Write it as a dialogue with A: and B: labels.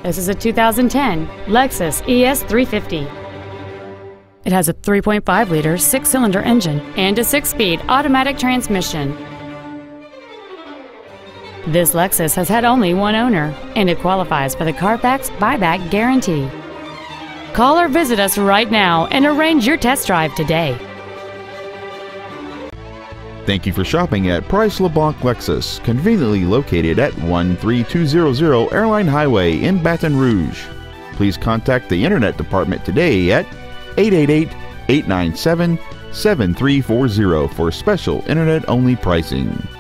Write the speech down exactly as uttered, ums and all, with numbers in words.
A: This is a two thousand ten Lexus E S three fifty. It has a three point five liter six-cylinder engine and a six-speed automatic transmission. This Lexus has had only one owner, and it qualifies for the Carfax buyback guarantee. Call or visit us right now and arrange your test drive today.
B: Thank you for shopping at PriceLeBlancLexus, conveniently located at one three two zero zero Airline Highway in Baton Rouge. Please contact the Internet Department today at eight eight eight, eight nine seven, seven three four zero for special Internet-only pricing.